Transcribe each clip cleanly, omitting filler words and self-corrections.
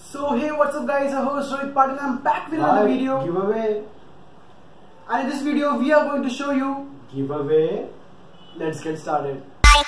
So hey, what's up guys, your host Rohit Patil. I'm back with another video. Giveaway. And in this video we are going to show you Giveaway. Let's get started.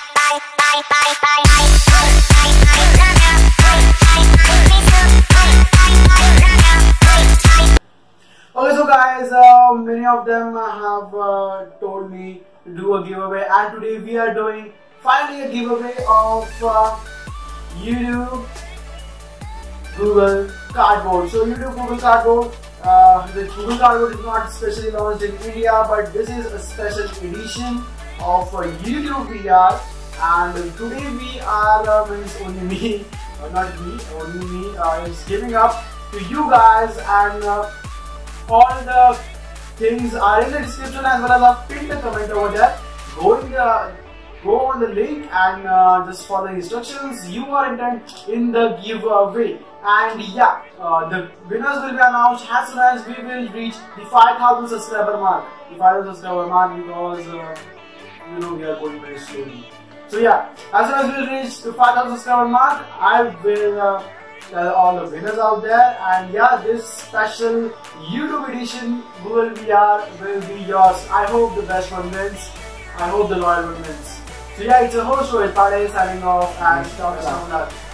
Okay, so guys, many of them have told me to do a giveaway, and today we are doing finally a giveaway of YouTube Google Cardboard. So YouTube Google Cardboard, the Google Cardboard is not specially launched in India, but this is a special edition of YouTube VR. And today we are, means only me, not me, only me is giving up to you guys, and all the things are in the description as well as I've pinned a comment over there. Go on the link and just follow the instructions. You are entered in the giveaway, and yeah, the winners will be announced as soon as we will reach the 5,000 subscriber mark. The 5,000 subscriber mark, because you know we are going very slowly. So yeah, as soon as we reach the 5,000 subscriber mark, I will tell all the winners out there, and yeah, this special YouTube edition Google VR will be yours. I hope the best one wins. I hope the loyal one wins. So yeah, it's your host Rohit Patil signing off, and talk to you.